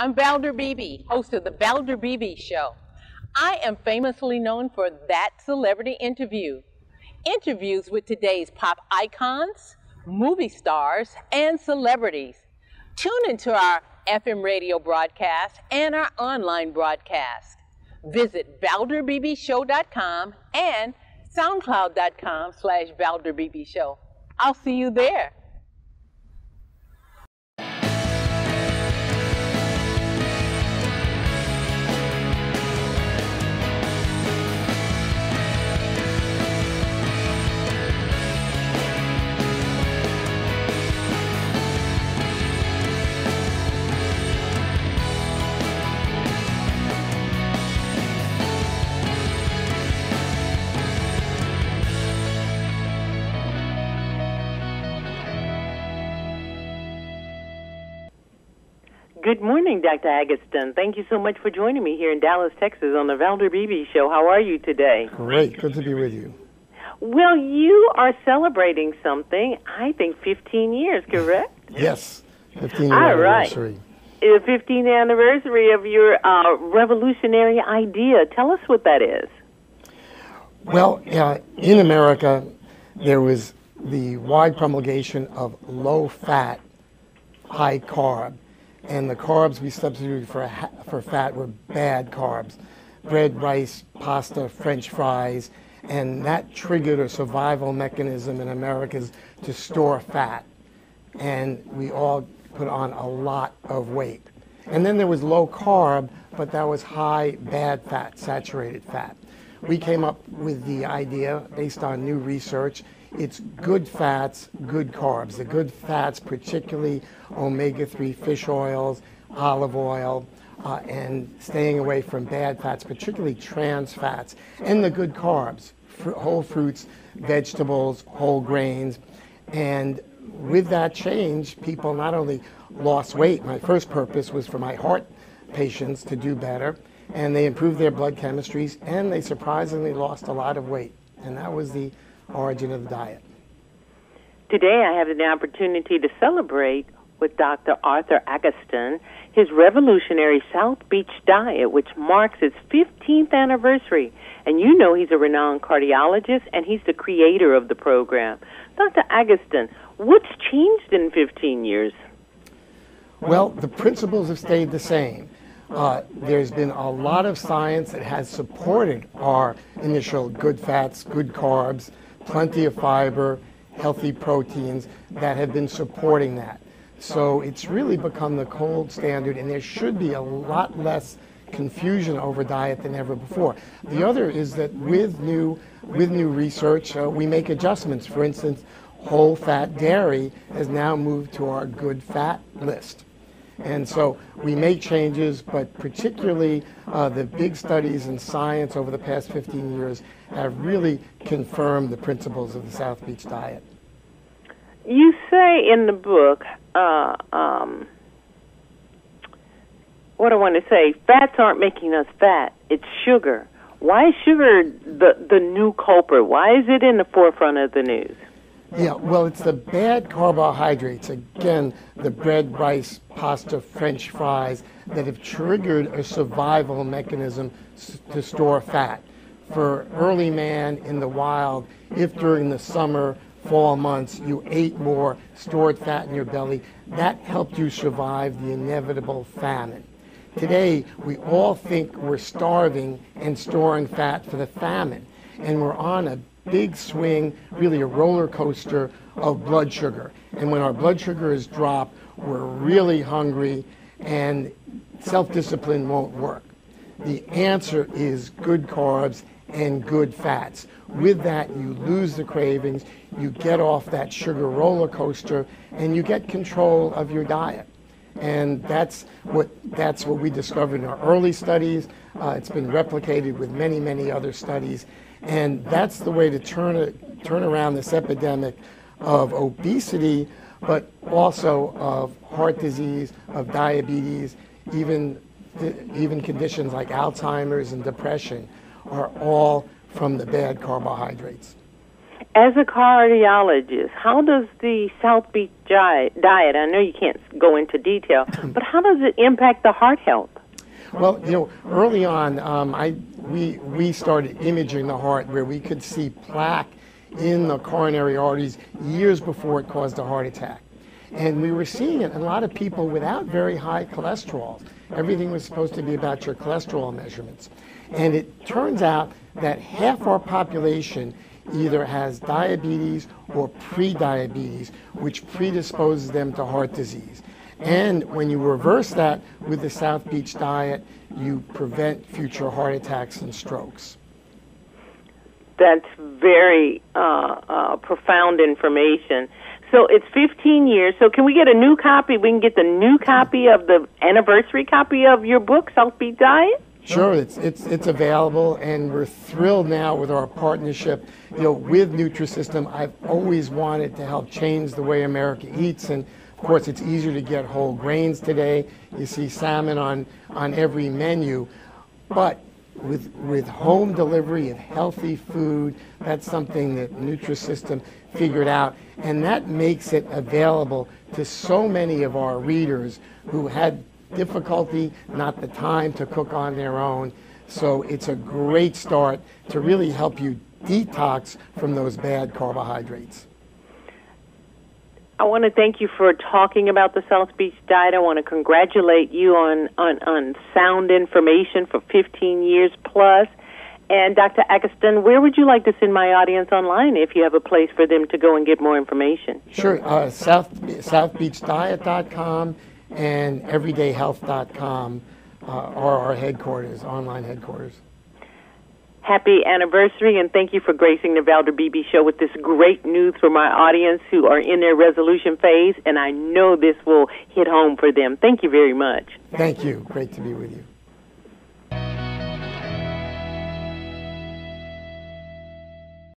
I'm Valder Beebe, host of The Valder Beebe Show. I am famously known for That Celebrity Interview. Interviews with today's pop icons, movie stars, and celebrities. Tune into our FM radio broadcast and our online broadcast. Visit ValderBeebeShow.com and SoundCloud.com/ValderBeebeShow. I'll see you there. Good morning, Dr. Agustin. Thank you so much for joining me here in Dallas, Texas on the Valder Beebe Show. How are you today? Great. Good to be with you. Well, you are celebrating something, I think 15 years, correct? Yes, 15-year anniversary. The 15th anniversary of your revolutionary idea. Tell us what that is. Well, in America, there was the wide promulgation of low-fat, high-carb. And the carbs we substituted for fat were bad carbs. Bread, rice, pasta, French fries. And that triggered a survival mechanism in Americans to store fat. And we all put on a lot of weight. And then there was low carb, but that was high bad fat, saturated fat. We came up with the idea based on new research. It's good fats, good carbs. The good fats, particularly omega-3 fish oils, olive oil, and staying away from bad fats, particularly trans fats. And the good carbs, whole fruits, vegetables, whole grains. And with that change, people not only lost weight. My first purpose was for my heart patients to do better. And they improved their blood chemistries, and they surprisingly lost a lot of weight. And that was the origin of the diet. Today I have the opportunity to celebrate with Dr. Arthur Agustin his revolutionary South Beach diet, which marks its 15th anniversary. And you know he's a renowned cardiologist, and he's the creator of the program. Dr. Agustin, what's changed in 15 years? Well, the principles have stayed the same. There's been a lot of science that has supported our initial good fats, good carbs, plenty of fiber, healthy proteins that have been supporting that. So it's really become the gold standard, and there should be a lot less confusion over diet than ever before. The other is that with new research, we make adjustments. For instance, whole fat dairy has now moved to our good fat list. And so we make changes, but particularly the big studies in science over the past 15 years have really confirmed the principles of the South Beach diet. You say in the book, what I want to say, fats aren't making us fat, it's sugar. Why is sugar the new culprit? Why is it in the forefront of the news? Yeah, well, it's the bad carbohydrates, again, the bread, rice, pasta, French fries, that have triggered a survival mechanism to store fat. For early man in the wild, if during the summer, fall months, you ate more, stored fat in your belly, that helped you survive the inevitable famine. Today, we all think we're starving and storing fat for the famine, and we're on a big swing, really a roller coaster of blood sugar. And when our blood sugar is dropped, we're really hungry, and self-discipline won't work. The answer is good carbs and good fats. With that, you lose the cravings, you get off that sugar roller coaster, and you get control of your diet. And that's what we discovered in our early studies. It's been replicated with many, many other studies. And that's the way to turn around this epidemic of obesity, but also of heart disease, of diabetes, even conditions like Alzheimer's and depression are all from the bad carbohydrates. As a cardiologist, how does the South Beach diet, I know you can't go into detail, but how does it impact the heart health? Well, early on, we started imaging the heart where we could see plaque in the coronary arteries years before it caused a heart attack. And we were seeing it in a lot of people without very high cholesterol. Everything was supposed to be about your cholesterol measurements. And it turns out that half our population either has diabetes or pre-diabetes, which predisposes them to heart disease. And when you reverse that with the South Beach diet, you prevent future heart attacks and strokes. That's very profound information. So it's 15 years. So can we get a new copy? We can get the new copy of the anniversary copy of your book, South Beach Diet? Sure, it's available, and we're thrilled now with our partnership, with Nutrisystem. I've always wanted to help change the way America eats, and of course, it's easier to get whole grains today. You see salmon on every menu, but with home delivery of healthy food, that's something that Nutrisystem figured out, and that makes it available to so many of our readers who had difficulty, not the time to cook on their own. So it's a great start to really help you detox from those bad carbohydrates. I want to thank you for talking about the South Beach diet. I want to congratulate you on sound information for 15 years plus. And Dr. Agustin, where would you like to send my audience online if you have a place for them to go and get more information? Sure, southbeachdiet.com and everydayhealth.com are our headquarters, online headquarters. Happy anniversary, and thank you for gracing the Valder Beebe Show with this great news for my audience who are in their resolution phase, and I know this will hit home for them. Thank you very much. Thank you. Great to be with you.